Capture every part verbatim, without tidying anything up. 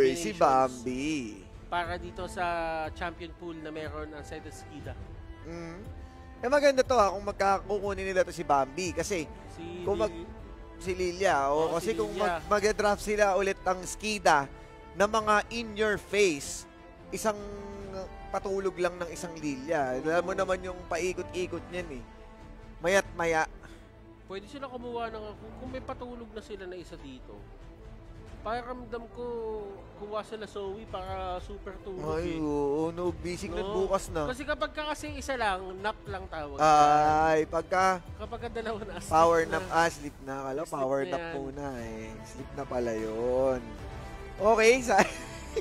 Uy, si Bambi. Para dito sa champion pool na meron ang side of Skida. Mm. Eh maganda to ha, kung magkakukunin nila to si Bambi. Kasi, Si kung mag... Si Lilia, o oh, kasi si kung Lilia. mag, mag-draft sila ulit ang Skida na mga in-your-face, isang patulog lang ng isang Lilia. Alam mo naman yung paikot-ikot niyan eh. Mayat maya. Pwede sila kumuha ng, kung may patulog na sila na isa dito, pakiramdam ko, kuha sila Zoe para super tulog Ay, eh. oo, no, bisig na bukas na. Kasi kapag ka kasi isa lang, nap lang tawag. Ay, pagka kapag ka dalawa na, power na. nap, ah, sleep na. Kala, Sleep power na nap yan. muna eh. Sleep na pala yun. Okay, Saya.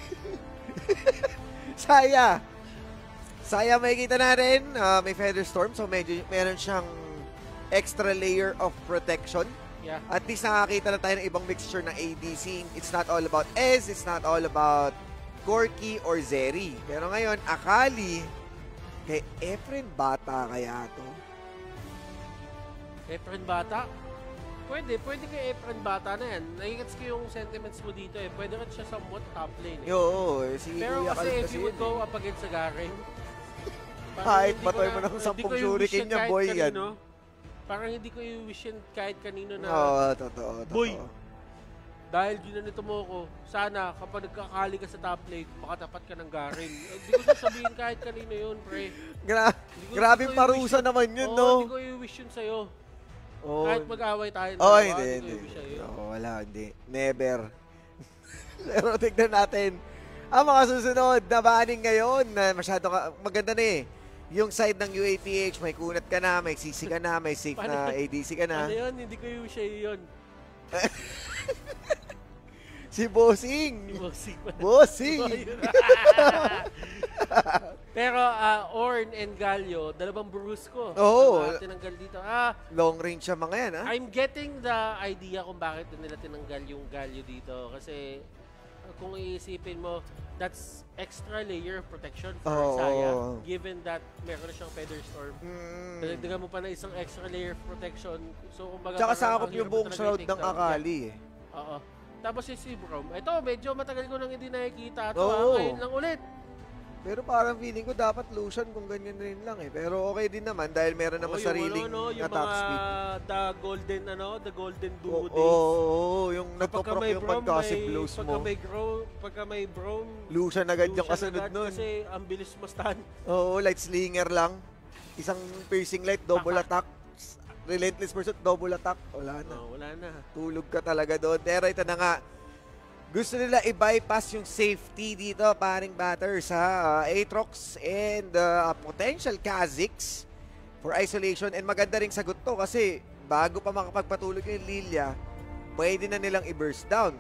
Saya. Saya, makikita natin, uh, may Feather Storm, so medyo meron siyang extra layer of protection. Yeah. At least nakakita na tayo ng ibang mixture ng A D C. It's not all about Ez, it's not all about Corki or Zeri. Pero ngayon, Akali, kay Efren Bata kaya to? Efren Bata? Pwede, pwede kay Efren Bata na yan. Nakikits ko yung sentiments mo dito eh. Pwede rin siya somewhat top lane eh. Yo, si Pero Kuya kasi Kal if you would yun go eh. up against sa Garen, Kahit hindi ko batoy na- mo ng hindi sampung ko yung wish shuriken yan niya, kahit boy, yan. kanino. Parang hindi ko i-wish yan kahit kanino na, Oo, totoo, totoo. Boy, dahil ginanito mo ko, sana kapag nagkakali ka sa top lane, makatapat ka ng Garen. Hindi ko sasabihin kahit kanino yun, pre. Gra Hindi ko- grabing hindi ko i-wish parusa yun. naman yun, Oo, no? hindi ko i-wish yun sa'yo. Oh, Kahit mag-away tayo. oh, dalawa, hindi, ko hindi. i-wish sa'yo. Oo, wala, hindi. Never. Pero tignan natin. Ang mga susunod na banning ngayon, na masyado ka, maganda na eh. Yung side ng U A P H, may kunat ka na, may C C ka na, may safe na A D C ka na. Ano yun? Hindi ko i-wish sa'yo yun. Si Bossing! Bossing. Bossing! Pero uh, Ornn and Galio, dalawang bruise ko. Oo. Ang tinanggal dito. Ah, Long range siya mga yan, ha? I'm getting the idea kung bakit nila tinanggal yung Galio dito. Kasi uh, kung iisipin mo, that's extra layer of protection for Oo. Saya. Given that meron na siyang Feather Storm. Mm. Dagdagan mo pa na isang extra layer of protection. So, kumbaga, Tsaka parang sakop ang yung hirap buong talaga shroud i-take ng down. Akali, eh. Oo. Tapos si Sibrom. Ito, medyo matagal ko nang hindi nakikita. Ito, Oo. ah, ngayon lang ulit. Pero parang feeling ko dapat Lucian kung ganyan rin lang eh. Pero okay din naman dahil meron naman Oo, sariling yung, ano, no, na yung top mga speed. the golden, ano, the golden duo Oo, days. oo, oo, yung Pagka nagpo-proc may yung Brom, concussive may- blows Pagka mo. may grow, pagka may Brom, Lucian agad yung Lucian kasunod agad nun. Kasi ang bilis mo stun. Oo, light slinger lang. Isang piercing light, double Taka. attack. Relentless pursuit, double attack. Wala na. Oh, wala na. Tulog ka talaga doon. Pero ito na nga. Gusto nila i-bypass yung safety dito, paring batters ha. Uh, Aatrox and uh, potential Kha'Zix for isolation. And maganda ring sagot to kasi bago pa makapagpatulog yung Lilia, pwede na nilang i-burst down.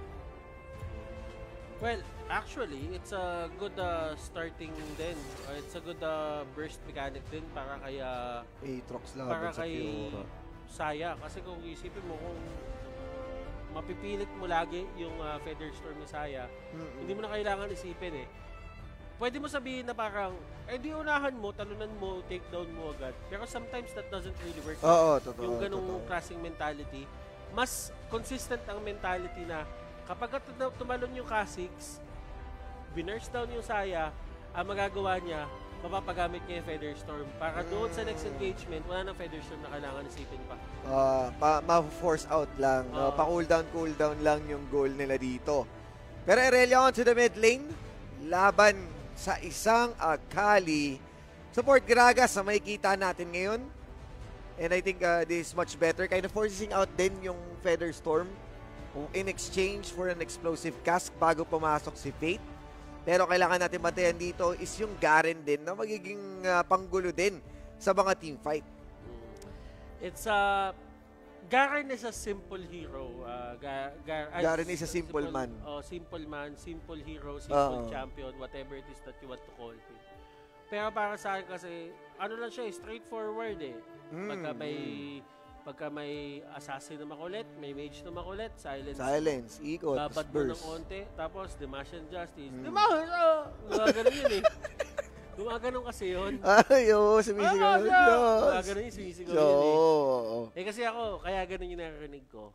Well, actually, it's a good uh, starting din. Uh, it's a good uh, burst mechanic din para kay uh, Aatrox para laban sa kay Fiora. Saya. Kasi kung isipin mo kung mapipilit mo lagi yung uh, Feather Storm ni Saya, Mm-mm. hindi mo na kailangan isipin eh. Pwede mo sabihin na parang, eh di unahan mo, talunan mo, take down mo agad. Pero sometimes that doesn't really work. Oo, totoo. Yung ganong totoo. klaseng mentality. Mas consistent ang mentality na kapag tum- tumalon yung Kha'Zix, binurst down yung Saya, ang magagawa niya, mapapagamit niya yung Feather Storm. Para doon sa next engagement, wala nang Feather Storm na kailangan isipin pa. Uh, pa, ma-force out lang. No? Oo. Pa-cooldown, cooldown lang yung goal nila dito. Pero Irelia on to the mid lane. Laban sa isang Akali. Support Gragas sa may kita natin ngayon. And I think uh, this is much better. Kind of forcing out din yung Feather Storm in exchange for an explosive cask bago pumasok si Fate. Pero kailangan natin bantayan dito is yung Garen din na magiging uh, panggulo din sa mga team fight. It's a... Garen is a simple hero. Uh, Ga- Gar- ay, Garen is a simple man. Oh, simple man, simple hero, simple Oo. champion, whatever it is that you want to call him. Pero para sa akin kasi, ano lang siya, eh, straightforward eh. Mm, Pagka may... Pagka may assassin na makulit, may mage na makulit, silence. Silence, ikot, Babad mo burst. ng konti, tapos Demacian Justice. Mm. Demacian! Oh! Gumaganon yun eh. Gumaganon kasi yun. Ay, oo, sumisigaw. Ah, Diyos. Gumaganon yun, sumisigaw So, yun eh. oo. Eh kasi ako, kaya ganun yung naririnig ko.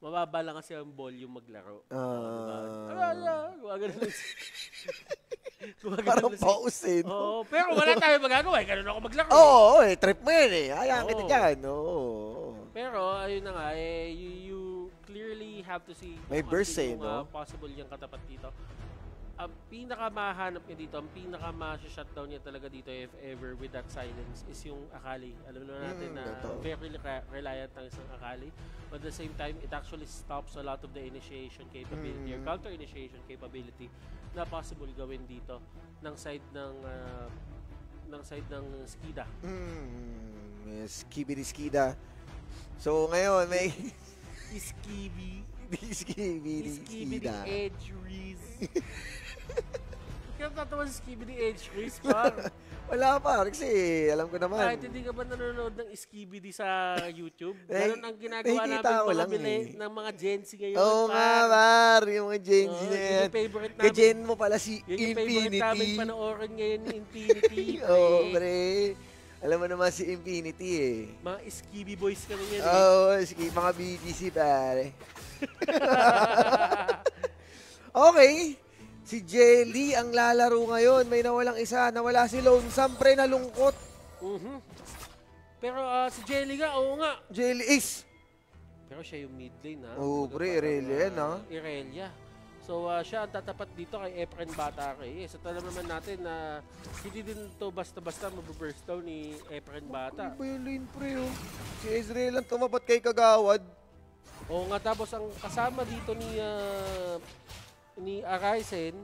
mababa lang kasi ang volume maglaro. Ah. Uh, Gumagano lang si... Parang pause eh. No? Oo, pero wala tayong magagawa. Eh. Ganun ako maglaro. Oo, oh, oh, eh. Trip mo yun eh. Hayaan Oo. kita dyan. Oh. Pero, ayun na nga, eh, you, you clearly have to see may kung burst ano eh, yung, no? uh, possible yung katapat dito. Ang pinaka-mahanap niya dito, ang pinaka-ma-shutdown niya talaga dito, if ever, with that silence, is yung Akali. Alam naman natin Mm, na totoo. very re- reliant ang isang Akali. But at the same time, it actually stops a lot of the initiation capability or Mm. counter-initiation capability na possible gawin dito ng side ng uh, ng side ng Skida. Mm, skibidi skida. So ngayon may Skibidi. skibidi Skibidi skida. Edge Reese. Kaya tatawa si Skibidi Edge Reese, par. Wala pa kasi alam ko naman. Kahit hindi ka ba nanonood ng Skibidi sa YouTube? Ganun ang ginagawa nakikita namin ko mga lang bili eh. ng mga Gen Z ngayon. Oo nga, par. par. Yung mga Gen Z Oo, na yun yan. yung favorite namin. Ka-Gen mo pala si Yun yung favorite namin Infinity. panoorin ngayon ni Infinity. Oo, oh, pre. pre. Alam mo naman si Infinity eh. Mga Skibidi boys kami yan. Oo, oh, sige, mga B G C pare. Okay. Si Jelly ang lalaro ngayon. May nawalang isa. Nawala si Lonesome, pre. Nalungkot. Mhm. Pero ah, si Jelly nga, oo nga. Jelly is. Pero siya yung mid lane, ha? Oo, Kumbaga pre, parang, Irelia yan, ha? ah, Irelia. So, ah, siya ang tatapat dito kay Efren Bata Reyes. At alam naman natin na hindi din to basta-basta mabuburst down ni Efren Bata. Ano ba yung lane, pre? Oh? Si Ezreal ang tumapat kay Kagawad. Oo nga, tapos ang kasama dito ni ah, ni Arisen,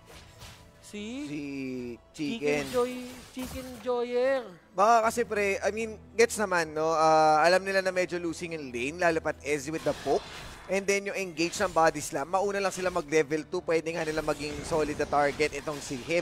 si, Si Chicken Chicken. Joy, Chicken Joyer. Baka kasi, pre, I mean, gets naman, no? Ah, alam nila na medyo losing yung lane, lalo pat Ezzy with the poke. And then yung engage ng body slam, mauna lang sila mag-level two, pwede nga nila maging solid na target itong si him.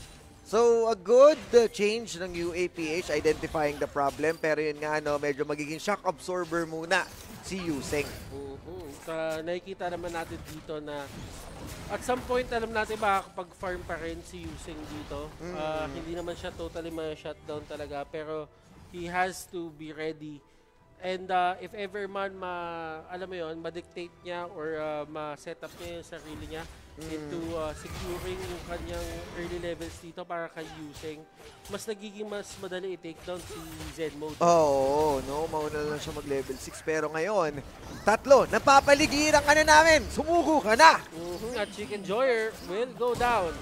So, a good uh, change ng U A P H, identifying the problem. Pero yun nga, no, medyo magiging shock absorber muna si Yuseng. Uh-huh. Sa nakikita naman natin dito na at some point alam natin makakapag-farm pa rin si Yuseng dito. Mm. Ah, hindi naman siya totally ma-shutdown talaga pero he has to be ready. And uh, if ever man ma alam mo yon, ma-dictate niya or uh, ma-set up niya yung sarili niya Mm. into uh, securing yung kanyang early levels dito para kay Yuseng, mas nagiging mas madali i-take down si Zen Mode. Oo, no, mauna lang siya mag-level six. Pero ngayon, tatlo, napapaligiran ka na namin. Sumuko ka na! Mhm, at Chicken Joyer will go down.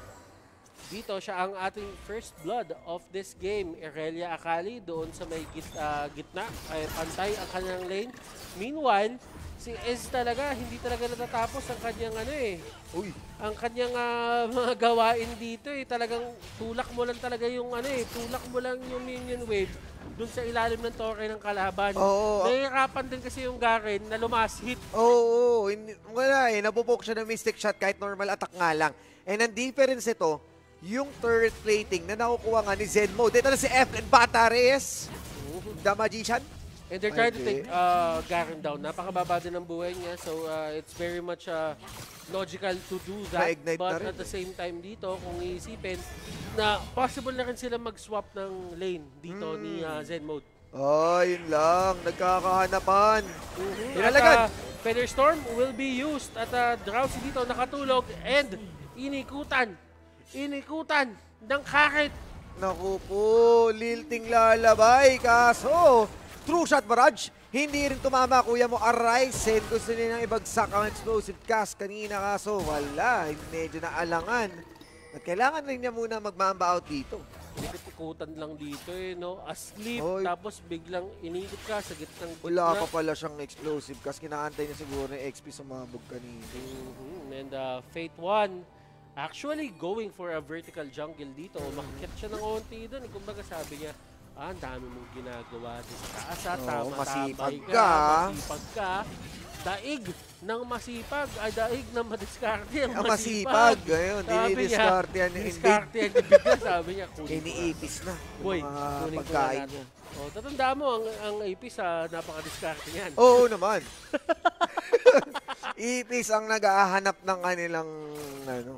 Dito siya ang ating first blood of this game. Irelia Akali doon sa may git, uh, gitna. Ay, pantay ang kanyang lane. Meanwhile, si Ez talaga, hindi talaga natatapos ang kanyang ano eh. Uy, Ang kanyang uh, mga gawain dito eh. Talagang tulak mo lang talaga yung ano eh. Tulak mo lang yung minion wave doon sa ilalim ng torre ng kalaban. Oo. Nahihirapan din kasi yung Garen na lumashit. oo, hindi, wala eh. Napupoke siya ng mystic shot kahit normal attack nga lang. And ang difference ito, yung turret plating na nakukuha nga ni Zen Mode. Dito na si F and Bata Reyes, the Magician. And they're trying to Okay. take uh, Garen down. Napakababa din ang buhay niya. So, uh, it's very much uh, logical to do that. Ma-ignite But na rin at the same time dito, kung iisipin, na possible na rin sila mag-swap ng lane dito Mm. ni uh, Zen Mode. Oh, yun lang. Nagkakahanapan. Mm-hmm. Inalagan. At uh, Feather Storm will be used at uh, Drowsy dito nakatulog and inikutan. Inikutan ng Karet. Naku po, lilting lalabay. Kaso, true shot barrage. Hindi rin tumama, kuya mo, Arisen. Gusto nilang ibagsak ang explosive cast kanina. Kaso, wala. Medyo naalangan. At kailangan rin niya muna magmamba out dito. Ikot-ikutan lang dito eh, no? Asleep, Oy. tapos biglang inikot ka sa gitnang Wala gitna. pa pala siyang explosive cast. Kinaantay niya siguro ng X P sumabog kanina. Mhm. And uh, Fate one, actually going for a vertical jungle dito. Makikit siya ng onti doon. Kumbaga sabi niya, ah, ang dami mong ginagawa dito sa taas. ah, Oo, Tama, masipag tamay ka. Masipag ka. Daig ng masipag. Ay, daig ng madiskarte. Ang Ang masipag. masipag. Ngayon, Sabi niya, dinidiscard yan. diskarte yan. Bigla sabi niya, kunin ko na. Iniipis na. Boy, Yung mga kunin ko na pagkain natin. niya. Oh, tatandaan mo, ang, ang A P sa napaka-diskarte yan. Oo naman. Ipis ang nag-ahanap ng kanilang ano,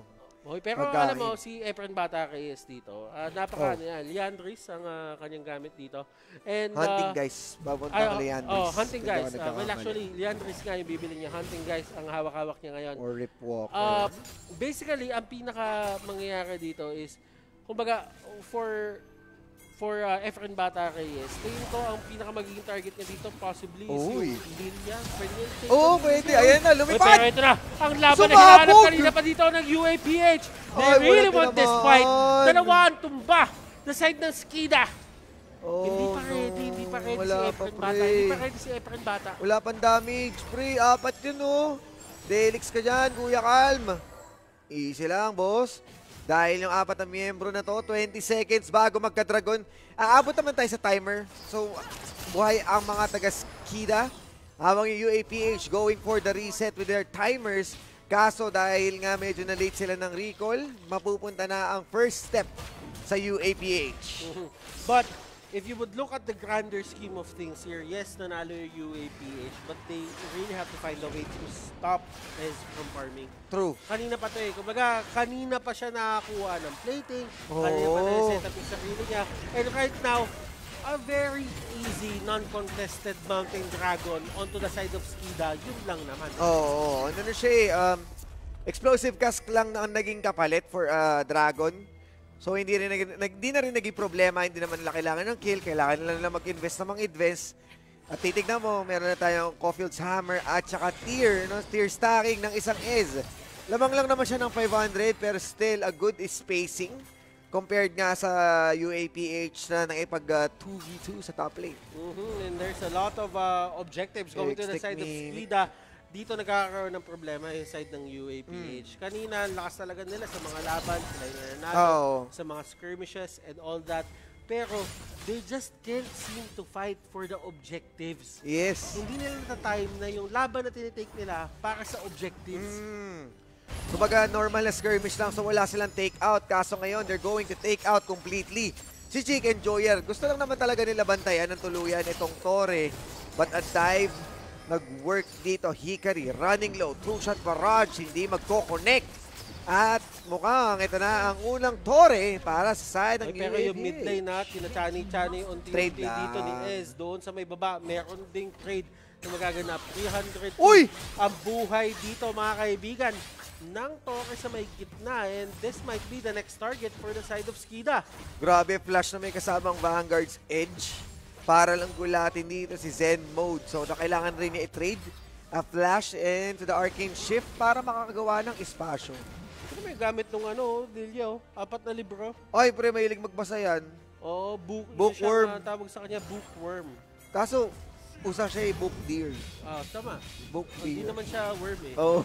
Okay, pero Magkain. alam mo, si Efren Bata Reyes dito, uh, napaka, oh. yan, Liandris ang uh, kanyang gamit dito. And, uh, hunting guys, babunta ay, ka Leandris. Oh, hunting guys. Uh, well, actually, Liandris nga yung bibili niya. Hunting guys ang hawak-hawak niya ngayon. Or Ripwalker. Uh, basically, ang pinaka mangyayari dito is, kumbaga, for for uh, Efren Bata Reyes, tingin ko ang pinaka magiging target niya dito possibly is Uy. yung Lilia. Pwede, Oo, oh, pwede. Ayan na, Uy, lumipad. pero ito na, ang laban na Sumabog! hinahanap kanina pa dito ng U A P H. They Ay, really wala want ka this naman. fight. Dalawa ang tumba. The side ng Skida. Oh, hindi pa no. ready, hindi pa ready Wala si pa, Efren pre. Bata. Hindi pa ready si Efren Bata. Wala pang damage, pre. Apat yun, oh. Delix ka dyan, Kuya Calm. Easy lang, boss. Dahil yung apat na miyembro na to, twenty seconds bago magka-dragon. Aabot naman tayo sa timer. So, buhay ang mga taga-Skida. Habang yung U A P H going for the reset with their timers. Kaso dahil nga medyo na-late sila ng recall, mapupunta na ang first step sa U A P H. But, if you would look at the grander scheme of things here, yes, nanalo yung U A P H, but they really have to find a way to stop Ez from farming. True. Kanina pa to eh. Kumbaga, kanina pa siya nakakuha ng plating. Oh. Kanina pa na-set up yung sarili niya. And right now, a very easy, non-contested Mountain Dragon onto the side of Skida. Yun lang naman. Oo, oh, oh. ano na siya eh. Um, explosive cask lang na ang naging kapalit for uh, Dragon. So hindi rin nag, hindi na rin naging problema, hindi naman nila kailangan ng kill, kailangan nila na mag-invest ng mga invest. At titignan mo, meron na tayong Caulfield's Hammer at saka tier, no? Tier stacking ng isang Ez. Lamang lang naman siya ng five hundred pero still a good spacing compared nga sa U A P H na nakipag uh, two v two sa top lane. Mm-hmm. And there's a lot of uh, objectives going to the side of Skida. Dito nagkakaroon ng problema yung side ng U A P H. Mm. Kanina, lakas talaga nila sa mga laban, sila yung nanalo, oh. sa mga skirmishes and all that. Pero, they just can't seem to fight for the objectives. Yes. Hindi nila nata-time na yung laban na tinitake nila para sa objectives. Mm. Kumbaga, normal na skirmish lang, so wala silang take out. Kaso ngayon, they're going to take out completely. Si Chicken Joyer, gusto lang naman talaga nila bantayan ng tuluyan itong Torre. But a dive, nag-work dito, Hikari, running low, two-shot barrage, hindi magko-connect. At mukhang ito na ang unang Torre para sa side ng U A P H. Pero yung mid lane na, tinachani-chani unti-unti dito ni Ez. Doon sa may baba, meron ding trade na magaganap. three hundred Uy! ang buhay dito mga kaibigan ng Torre sa may gitna. And this might be the next target for the side of Skida. Grabe, flash na may kasamang Vanguard's Edge. Para lang gulatin dito si Zen Mode. So, na kailangan rin niya i-trade a flash into the Arcane Shift para makakagawa ng espasyo. Ano may gamit nung ano, Dilio? Apat na libro. Ay, pre, mahilig magbasa yan. Oo, oh, book, bookworm. Siya, tawag sa kanya, bookworm. Kaso, usa siya eh, book deer. Ah, tama. Book Hindi deer. naman siya worm eh. Oh.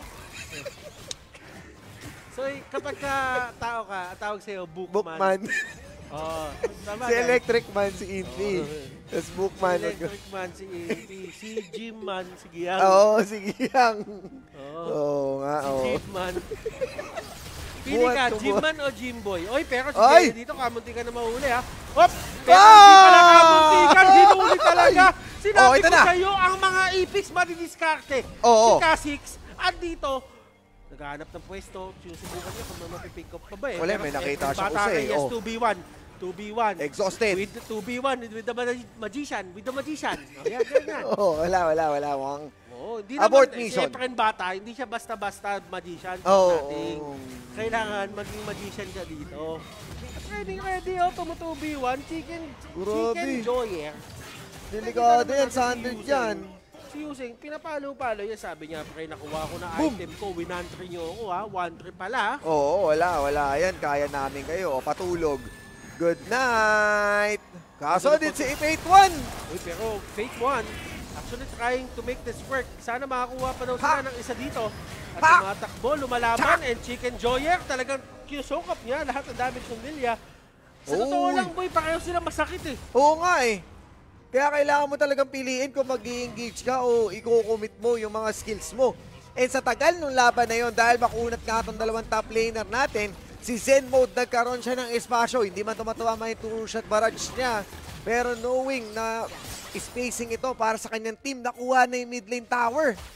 So, kapag ka tao ka, tawag sa'yo, bookman. Bookman. Oo, tama. Si Electric Man, si Infi. Oh. Tapos Bookman. Si Electric Man, si Infi. Si Gym Man, si Giyang. Oo, si Giyang. Oo. Oo nga, Si oo. Gym Man. Pili ka, Buhat, Gym buhat. Man o Gym Boy? Oy, pero si Ay! Jerry dito, kamunti ka na mahuli ha. Hop! Pero Ah! hindi pala kamunti ka, hinuli talaga. Sinabi Oh, ito ko na. sa'yo, ang mga Epix madidiskarte. Oo. Si Kha'Zix, at dito, naghahanap ng pwesto, sinusubukan niya kung may mapipick up pa ba eh. Wala, Pero may nakita Efren siya Bata kasi, Reyes, oh. two v one. two v one. Exhausted. With the two v one, with the magician, with the magician. Oh, yan, ganyan. Oo, wala, wala, wala. Mukhang Oh, hindi abort naman, mission. Si Efren Bata, hindi siya basta-basta magician. Oo. Nating kailangan maging magician siya dito. At ready, ready, oh, tumutu B one, chicken, Grabe. chicken joyer. delikado yan, sa hundred dyan. Si Yusing, pinapalo-palo yan, sabi niya, pre, nakuha ko na Boom. item ko, winantry niyo ako ha, one trip pala. Oo, wala, wala. Yan, kaya namin kayo. O, patulog. Good night! Kaso din si eight one! Uy, pero fake one, actually trying to make this work. Sana makakuha pa daw sila Ha! ng isa dito. At Ha! tumatakbo, lumalaban, and Chicken Joyer, talagang kinusokap niya lahat ng damage ng Lilia. Sa totoo Uy. lang, boy, pareho sila masakit eh. Oo nga eh. Kaya kailangan mo talagang piliin kung mag-i-engage ka o i-commit mo yung mga skills mo. And sa tagal nung laban na yon, dahil makunat nga itong dalawang top laner natin, si Zen Mode nagkaroon siya ng espasyo. Hindi man tumatawa may two-shot barrage niya. Pero knowing na spacing ito para sa kanyang team, nakuha na yung mid lane tower.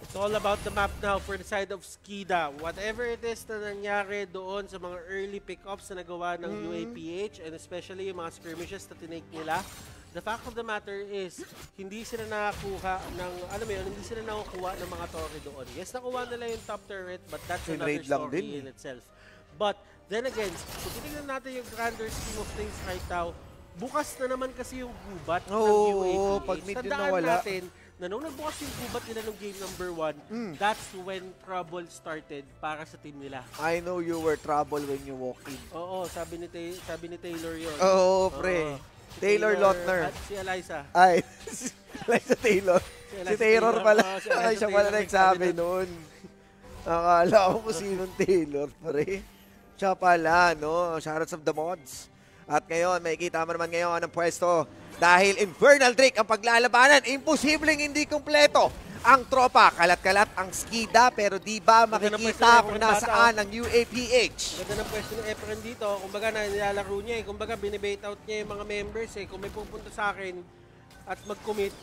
It's all about the map now for the side of Skida. Whatever it is na nangyari doon sa mga early pick-ups na nagawa ng Mm. U A P H and especially yung mga skirmishes na tinake nila, the fact of the matter is, hindi sila nakakuha ng, alam mo yun, hindi sila nakakuha ng mga torre doon. Yes, nakuha nila yung top turret, but that's another Tinrade lang story din. in itself. But, then again, kung tinignan natin yung grander scheme of things right now, bukas na naman kasi yung gubat ng Oo, U A P H. pag mid yun Tandaan nawala. natin, na nung nagbukas yung gubat nila nung game number one, Mm. that's when trouble started para sa team nila. I know you were trouble when you walk in. Oo, sabi ni, Tay- sabi ni Taylor yun. Oo, pre. Oo. Si Taylor Lautner. At si Eliza. Ay, Eliza Taylor. Si Si Eliza Taylor Taylor. pala. Oo, si Eliza Ay, siya pala Taylor nagsabi nagsabi noon. Akala ko kung sinong Taylor, pre. Siya pala, no? Shoutouts of the mods. At ngayon, makikita mo naman ngayon ang pwesto. Dahil Infernal Drake ang paglalabanan, imposibleng hindi kumpleto. Ang tropa, kalat-kalat ang Skida, pero di ba Ganda ng pwesto makikita ng kung Efren nasaan ang U A P H? Ganda ng pwesto ni Efren dito. Kumbaga na nilalaro niya eh. Kumbaga binibait out niya yung mga members eh. Kung may pupunta sa akin at mag-commit.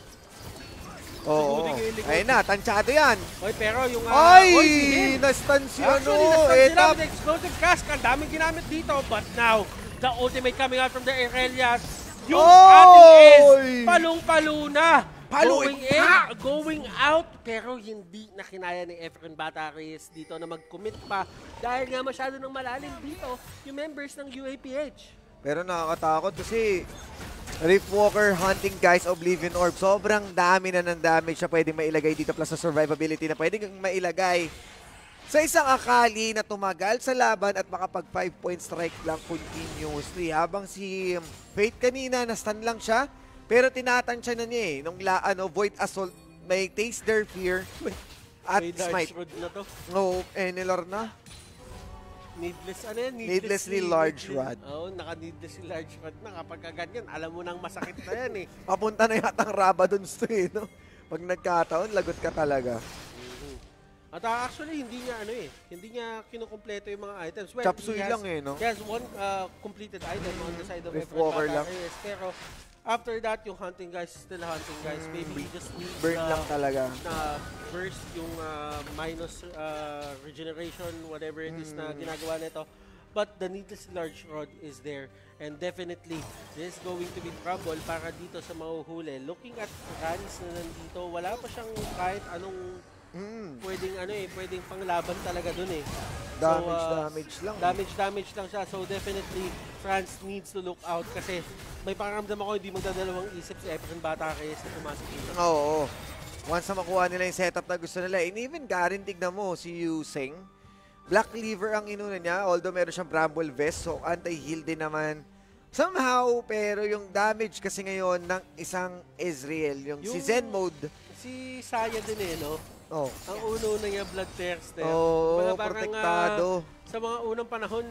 Oo. Siguro yung likod. Ayun na, tansyado yan. Oy, pero yung... uh, Ay! oy, si Hin. Nastan si ano. Actually, na-stun sila Etap. with explosive cask. Ang daming ginamit dito. But now, the ultimate coming out from the Aurelias. Yung Oy! ating is palong-palo na. Palo- Going in, Ha! going out. Pero hindi na kinaya ni Efren Bata Reyes dito na mag-commit pa. Dahil nga masyado nang malalim dito yung members ng U A P H. Pero nakakatakot kasi Rift Walker hunting guys Oblivion Orb. Sobrang dami na ng damage na pwedeng mailagay dito plus sa survivability na pwedeng mailagay sa isang akali na tumagal sa laban at makapag five point strike lang continuously. Habang si Fate kanina, na-stun lang siya. Pero tinatansya na niya eh. Nung la, ano, Void Assault, may Taste Their Fear at May large Smite. rod na to. No, Enelor na. Needless, ano yan? Needlessly large rod. Oo, naka-needlessly large rod na. Kapag kaganyan, alam mo nang masakit na yan eh. Papunta na yata ang Rabadons to eh, no? Pag nagkataon, lagot ka talaga. At uh, actually, hindi niya ano eh, hindi niya kinukumpleto yung mga items. Well, Chop suey he has- lang eh, no? He has one uh, completed item on the side of Rift Efren Walker Bata lang. Reyes. Pero after that, yung hunting guys, still hunting guys. Mm, Maybe just need Burn uh, lang talaga. na burst yung uh, minus uh, regeneration, whatever it is na Mm. ginagawa nito. But the needless large rod is there. And definitely, this is going to be trouble para dito sa mahuhuli. Looking at Rans na nandito, wala pa siyang kahit anong Mm. pwedeng ano eh, pwedeng panglaban talaga dun eh. Damage, uh, damage lang. Damage, damage lang siya. So definitely, France needs to look out kasi may pakiramdam ako hindi magdadalawang isip si Efren Bata Reyes na pumasok dito. Oo, oo. Once na makuha nila yung setup na gusto nila, and even Garen, tignan mo, si Yuseng, Black Cleaver ang inuna niya, although meron siyang Bramble Vest, so anti-heal din naman. Somehow, pero yung damage kasi ngayon ng isang Ezreal, yung, si Yung- Zen Mode, Si Saya din eh, no? oh, Ang uno na niya, Bloodthirster. oh, Kumbaga parang, protektado. ah, sa mga unang panahon,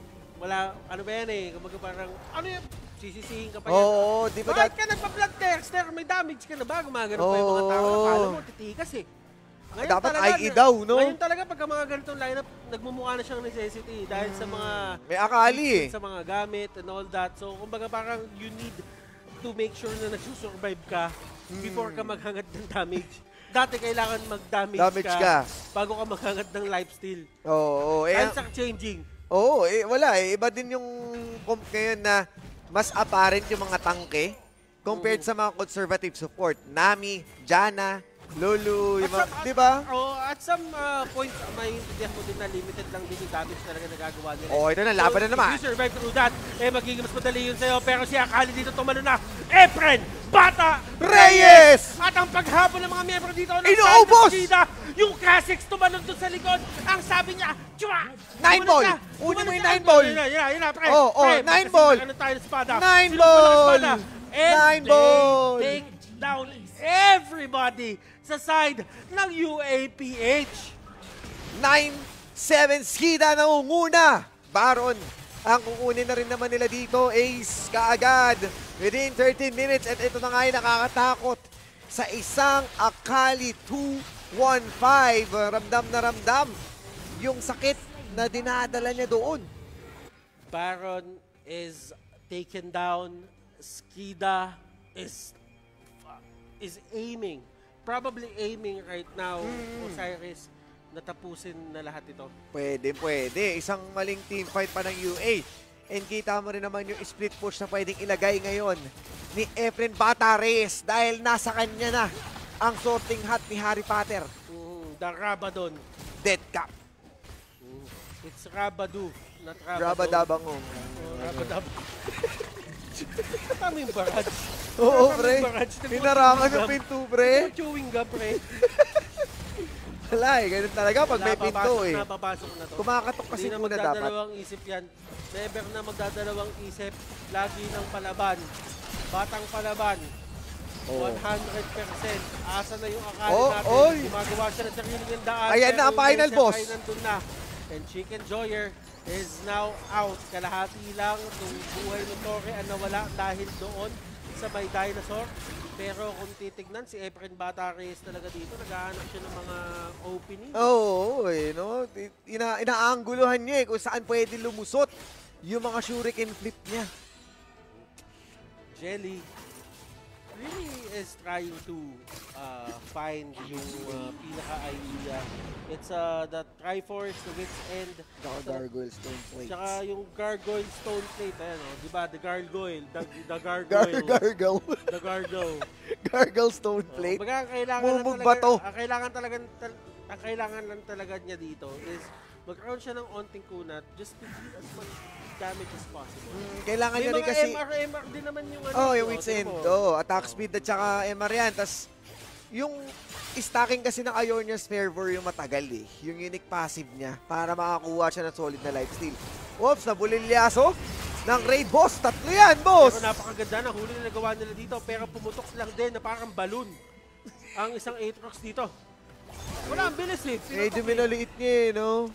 wala, ano ba yan eh, kumbaga parang, ano yan, sisisihin ka pa yan. Oo, di ba Bakit dat- ka nagpa-Bloodthirster? May damage ka na ba? Gumagano pa yung mga tao. Oo. Akala mo, titigas eh. Ngayon Dapat talaga, I E daw, no? Ngayon talaga pagka mga ganitong lineup, nagmumukha na siyang necessity dahil sa mga May akali eh. sa mga gamit and all that. So, kumbaga parang you need to make sure na nagsusurvive ka before ka maghangat ng damage. Dati kailangan mag-damage Damage ka, ka. bago ka maghangat ng lifesteal. Oo, eh, Dahil sa changing. Oo, eh, wala eh. Iba din yung comp ngayon na mas apparent yung mga tangke compared sa mga conservative support. Nami, Janna, Lulu, yung At mga, some- di ba? Oh, at some uh, point, maintindihan mo din na limited lang din yung damage talaga nagagawa nila. Oh, ito na, laban na naman. If you survive through that, eh magiging mas madali yun sa'yo. Pero si Akali dito tumalo na. Efren Bata Reyes! At ang paghabol ng mga miyembro dito ng Inuubos! Sida, yung Kha'Zix tumalon doon sa likod. Ang sabi niya, Chua! Nine Tumalon ball! ka! Unin Tumalon mo yung ka! nine ball! Yun na, yun na, yun na, pre. Oh, oh, Pre, nine magkasama ball! ano tayo sa espada. Nine Sino tumalon sa ball! espada? And Nine they ball! take down everybody sa side ng U A P H. nine seven Skida na unguna. Baron ang kukunin na rin naman nila dito. Ace kaagad within thirteen minutes. At ito na nga yung nakakatakot sa isang Akali two one five. Ramdam na ramdam yung sakit na dinadala niya doon. Baron is taken down. Skida is is aiming probably aiming right now, Mm. Osiris, natapusin na lahat ito. Pwede, pwede. Isang maling team fight pa ng U A. And kita mo rin naman yung split push na pwedeng ilagay ngayon ni Efren Batares dahil nasa kanya na ang sorting hat ni Harry Potter. Mm, the Rabadon. Dead cap. Mm, it's Rabadu, not Rabadon. Rabadabang oh. Oh, Rabadabang. Tama yung barrage. Oo, Tama pre. yung barrage. Hinarangan ng pinto, pre. Chewing gum, pre. Wala eh. Ganun talaga pag may pinto eh. Napapasok na to. Kumakatok kasi Hindi na muna dapat. magdadalawang isip yan. Never na magdadalawang isip. Lagi ng palaban. Batang palaban. Oh. one hundred percent. Asa na yung akala Oh, natin. oy. Gumagawa siya ng sarili ng daan. Ayan na ang pero final yung boss. Ay nandun na. And Chicken Joyer is now out. Kalahati lang nung buhay ng Torre ang nawala dahil doon sa may dinosaur. Pero kung titignan, si Efren Batares talaga dito, nag-aanap siya ng mga opening. Oo, eh, no? Ina inaangguluhan niya eh kung saan pwede lumusot yung mga shuriken flip niya. Jelly really is trying to uh, find yung uh, pinaka-idea. It's uh, the Triforce, the Wit's End, Saka Gargoyle Stone Plates. tsaka yung Gargoyle Stone Plate. Ayan, oh, di ba? The Gargoyle. The, the Gar Gargoyle. gargle. The Gargoyle. Gargle Stone Oh, Plate. baga, ang kailangan lang Mumug talaga, bato. ang kailangan talaga, tal- ang kailangan lang talaga niya dito is magkaroon siya ng onting kunat just to deal as much damage as possible. Mm, kailangan May niya rin mga kasi... M R, M R din naman yung ano. Oh, yung oh, Wit's tingnan End. mo. Oh, attack speed at saka M R yan. Tapos, yung stacking kasi ng Ionia's Fervor yung matagal eh. Yung unique passive niya para makakuha siya ng solid na lifesteal. Oops, nabulilyaso ng raid boss. Tatlo yan, boss! Pero napakaganda na huli na nagawa nila dito. Pero pumutok lang din na parang balloon ang isang Aatrox dito. Wala, ang bilis eh. Medyo Pinutok eh. minaliit niya eh, no?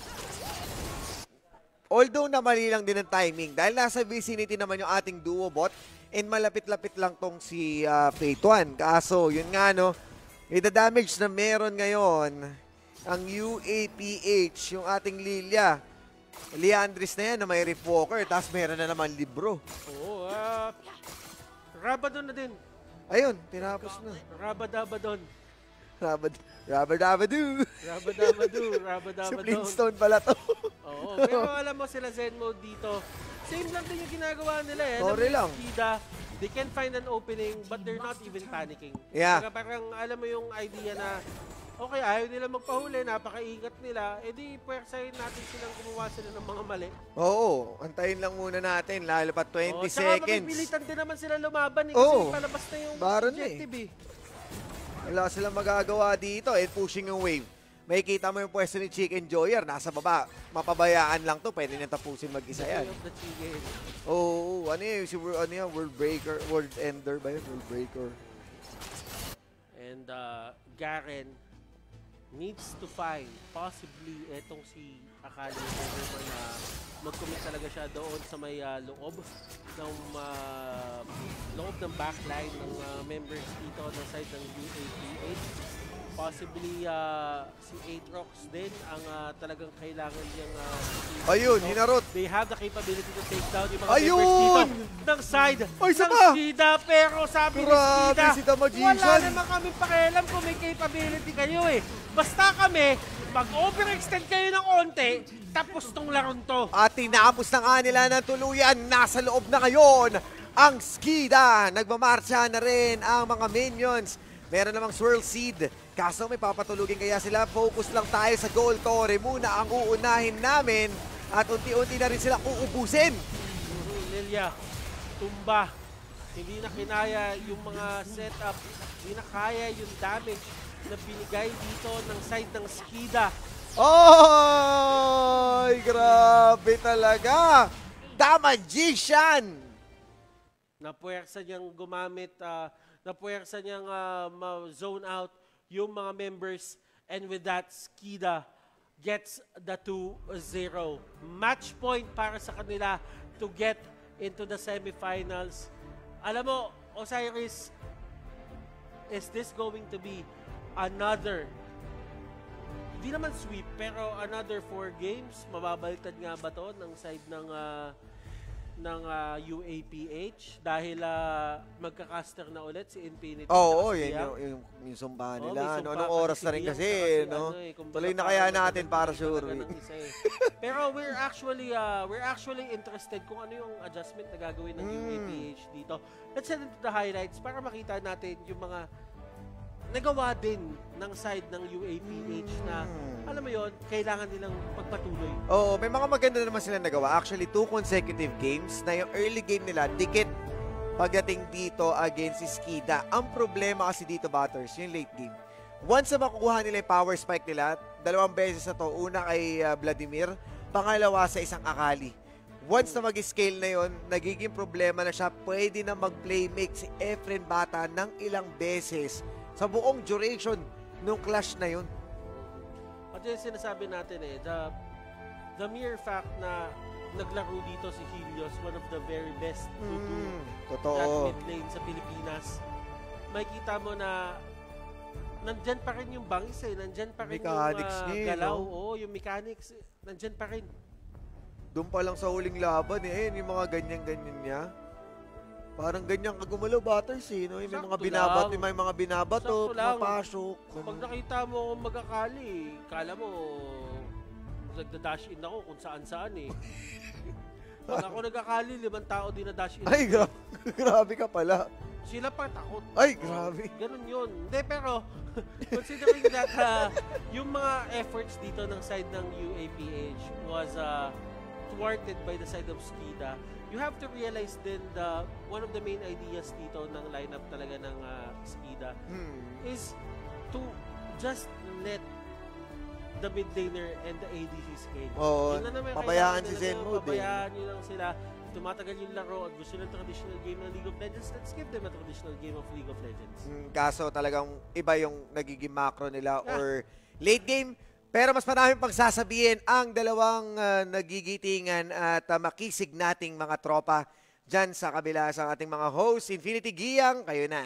Although na mali lang din ang timing dahil nasa vicinity naman yung ating duo bot and malapit-lapit lang tong si uh, Fate One. Kaso, yun nga no, ida-damage na meron ngayon ang U A P H, yung ating Lilia. Liandris na yan na may Ripwalker, tapos meron na naman libro. Oo, ah... Rabadon na din. Ayun, tinapos na. Rabadabadon. Rabad, rabadabadu. Rabadabadu, Si Rabadabadon. Flintstone pala to. Oo, pero alam mo sila Zen Mode dito, same lang din yung ginagawa nila eh. Sorry lang. Skida, they can find an opening but they're not even panicking. Yeah. Parang, parang alam mo yung idea na, okay, ayaw nila magpahuli, napakaingat nila, edi pwersahin natin silang gumawa sila ng mga mali. Oo, antayin lang muna natin, lalo pa twenty Oo, tsaka seconds. mapipilitan din naman sila lumaban eh, Oo. kasi palabas na yung Baron na eh. objective eh. Wala silang magagawa dito and pushing yung wave. May kita mo yung pwesto ni Chicken Joyer, nasa baba. Mapabayaan lang to, pwede niya tapusin mag-isa yan. Of the chicken. Oo, ano yun, si, ano yun, World Breaker, World Ender ba yun? World Breaker. And uh, Garen needs to find possibly etong si Akali naman na mag-commit talaga siya doon sa may uh, loob ng uh, loob ng backline ng uh, members dito ng side ng U A P H. Possibly uh, si Aatrox din ang uh, talagang kailangan niyang uh, Ayun, dito. hinarot. They have the capability to take down yung mga Ayun! members dito ng side Ay, isa ng pa! Skida. Pero sabi ni Grabe Skida, si The Magician. wala naman kami pakialam kung may capability kayo eh. Basta kami, mag-overextend kayo ng onte, tapos tong laron to. At tinapos na nga nila ng tuluyan, nasa loob na ngayon ang Skida. Nagmamarcha na rin ang mga minions. Meron namang Swirl Seed. Kaso may papatulugin kaya sila. Focus lang tayo sa goal. Torre muna ang uunahin namin. At unti-unti na rin sila uubusin. Mhm, Lilia, tumba. Hindi na kinaya yung mga setup. Hindi na kaya yung damage na binigay dito ng side ng Skida. Ay, grabe talaga. The Magician. Napuwersa niyang gumamit, uh, napuwersa niyang uh, ma-zone out yung mga members, and with that, Skida gets the two zero. Match point para sa kanila to get into the semifinals. Alam mo, Osiris, is this going to be another, hindi naman sweep, pero another four games? Mababaliktad nga ba to ng side ng uh, ng uh, U A P H dahil uh, magka-caster na ulit si Infinity. Oo, oh, oh, yun yung, yung, yung sumpa nila. Oh, no? Anong oras na rin kasi, si, no? Ano, eh, tuloy na kaya natin para sure. Eh. Pero we're actually uh, we're actually interested kung ano yung adjustment na gagawin ng mm. U A P H dito. Let's head into the highlights para makita natin yung mga nagawa din ng side ng U A P H mm. na, alam mo yon, kailangan nilang pagpatuloy. Oo, may mga maganda naman sila nagawa. Actually, two consecutive games na yung early game nila, dikit pagdating dito against si Skida. Ang problema kasi dito, Batters, yung late game. Once na makukuha nila yung power spike nila, dalawang beses na to, una kay uh, Vladimir, pangalawa sa isang Akali. Once na mag-scale na yon, nagiging problema na siya, pwede na mag-playmake si Efren Bata ng ilang beses sa buong duration ng clash na yun. At yung sinasabi natin eh, the, the mere fact na naglaro dito si Helios, one of the very best to do mm, that mid lane sa Pilipinas, makikita mo na nandyan pa rin yung bangs eh, nandyan pa rin mechanics yung uh, niya, galaw, no? Oo, yung mechanics, nandyan pa rin. Doon pa lang sa huling laban eh, yung mga ganyan-ganyan niya. Parang ganyan kagumalaw, Batters eh, no? Yung may mga binabato, may mga binabato, mapasok. Pag nakita mo akong mag-akali, kala mo, nagda-dash in ako kung saan-saan eh. Pag ako nag-akali, limang tao din na-dash in. Ay, gra grabe ka pala. Sila pa takot. Ay, grabe. Uh, ganun yun. Hindi, pero, considering that uh, yung mga efforts dito ng side ng U A P H was uh, thwarted by the side of Skida, you have to realize din the one of the main ideas dito ng lineup talaga ng uh, Skida hmm. is to just let the mid laner and the A D C scale. Oo, pabayaan si Zenmode. Pabayaan nyo lang sila. Tumatagal yung laro at gusto ng traditional game ng League of Legends, let's give them a traditional game of League of Legends. Hmm, kaso talagang iba yung nagiging macro nila yeah. or late game. Pero mas maraming pagsasabihin ang dalawang uh, nagigitingan at uh, makisig nating mga tropa dyan sa kabila sa ating mga host. Infinity Giyang, kayo na.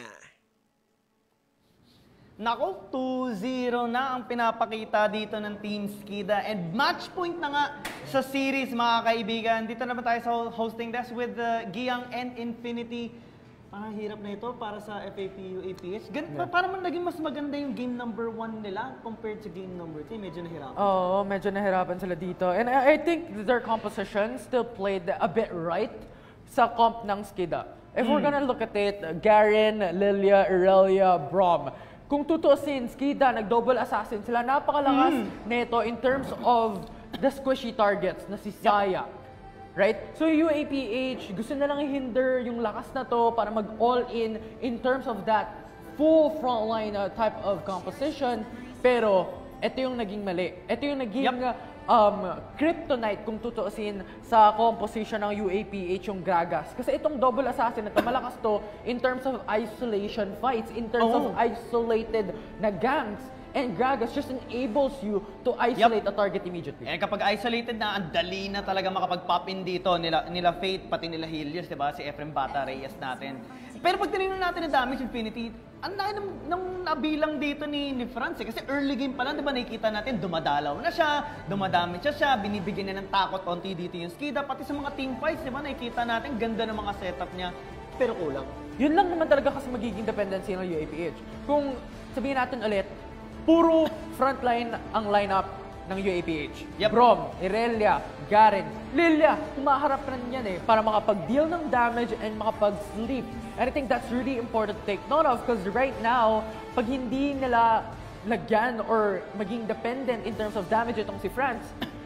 Nako, two zero na ang pinapakita dito ng Team Skida. And match point na nga sa series, mga kaibigan. Dito naman tayo sa hosting desk with uh, Giyang and Infinity. Parang hirap na ito para sa F A P U A P H. Gan yeah. Parang man naging mas maganda yung game number one nila compared sa game number two. Medyo nahirapan. Oo, oh, medyo nahirapan sila dito. And I, I think their composition still played a bit right sa comp ng Skida. If mm. we're gonna look at it, Garen, Lilia, Irelia, Braum. Kung tutuusin, Skida, nag-double assassin sila. Napakalakas mm. neto in terms of the squishy targets na si Saya. Yep. Right? So U A P H, gusto na lang i-hinder yung lakas na to para mag-all-in in terms of that full frontline uh, type of composition. Pero, ito yung naging mali. Ito yung naging yep. um, kryptonite kung tutuusin sa composition ng U A P H yung Gragas. Kasi itong double assassin na to, malakas to in terms of isolation fights, in terms oh. of isolated na ganks. And Gragas just enables you to isolate yep. a target immediately. And kapag isolated na, ang dali na talaga makapag-pop in dito. Nila, nila Fate, pati nila Helios, diba? Si Efren Bata, Reyes natin. Pero pag tinignan natin ang damage Infinity, ang dahil nang, nang nabilang dito ni, ni Franz. Eh. Kasi early game pa lang, diba? Nakikita natin, dumadalaw na siya, dumadamage siya siya, binibigyan niya ng takot onti dito yung Skida. Pati sa mga team fights, diba? Nakikita natin, ganda ng mga setup niya. Pero kulang. Yun lang naman talaga kasi magiging dependency ng U A P H. Kung sabihin natin ulit, puro frontline ang lineup ng U A P H. Yep. Braum, Irelia, Garen, Lilia, humaharap na niyan eh para makapag-deal ng damage and makapag-sleep. And I think that's really important to take note of because right now, pag hindi nila lagyan or maging dependent in terms of damage itong si Franz,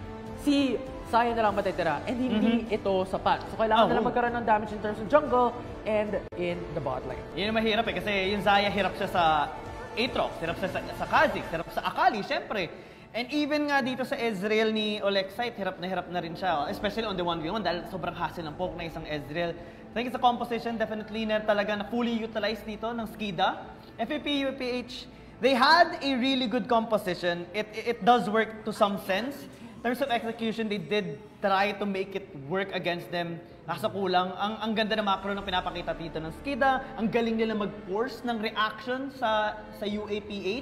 si Saya na lang matitira and hindi mm-hmm. ito sapat. So kailangan oh, nila magkaroon ng damage in terms of jungle and in the bot lane. Yun yung mahirap eh kasi yung Zaya hirap siya sa Aatrox, hirap sa, sa Kha'Zix, hirap sa Akali, syempre. And even nga dito sa Ezreal ni Olexite, hirap na hirap na rin siya. Especially on the one v one dahil sobrang hassle ng poke na isang Ezreal. I think it's a composition definitely na talaga na fully utilized dito ng Skida. F A P U A P H, they had a really good composition. It, it does work to some sense. In terms of execution, they did try to make it work against them. Nasa kulang, ang, ang ganda ng macro ng pinapakita dito ng Skida. Ang galing nila mag-force ng reaction sa, sa U A P H.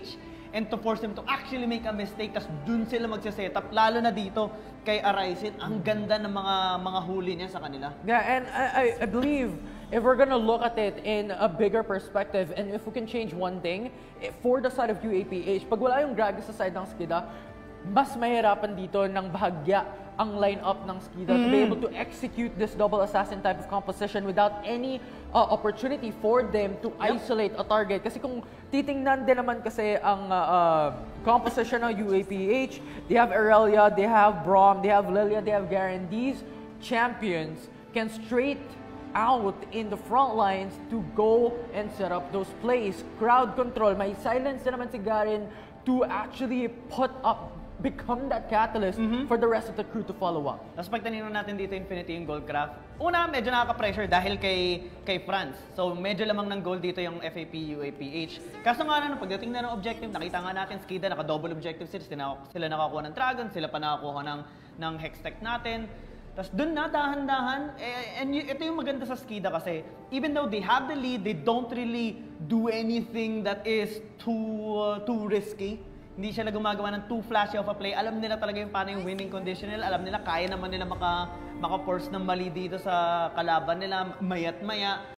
and to force them to actually make a mistake, tas dun sila magse-setup, lalo na dito kay Araisin, ang ganda ng mga mga huli niya sa kanila. Yeah, and I, I, I believe if we're gonna look at it in a bigger perspective, and if we can change one thing, eh, for the side of U A P H, pag wala yung Gragas sa side ng Skida, mas mahirapan dito ng bahagya ang line-up ng Skida mm. to be able to execute this double assassin type of composition without any uh, opportunity for them to yep. isolate a target. Kasi kung titingnan din naman kasi ang uh, uh, composition ng U A P H, they have Irelia, they have Braum, they have Lilia, they have Garen. These champions can straight out in the front lines to go and set up those plays. Crowd control, may silence na naman si Garen to actually put up, become that catalyst mm-hmm. for the rest of the crew to follow up. Tapos pag tanino natin dito Infinity yung Goldcraft, una medyo nakaka-pressure dahil kay kay France. So medyo lamang ng goal dito yung F A P U A P H. Kaso nga na pagdating na ng objective, nakita nga natin Skida naka-double objective sila, sila nakakuha ng Dragon, sila pa nakakuha ng ng Hextech natin. Tapos dun na, dahan-dahan, eh, and y- ito yung maganda sa Skida kasi, even though they have the lead, they don't really do anything that is too uh, too risky. Hindi sila gumagawa ng too flashy of a play. Alam nila talaga yung paano yung winning conditional. Alam nila kaya naman nila maka, maka-force ng mali dito sa kalaban nila, mayat maya.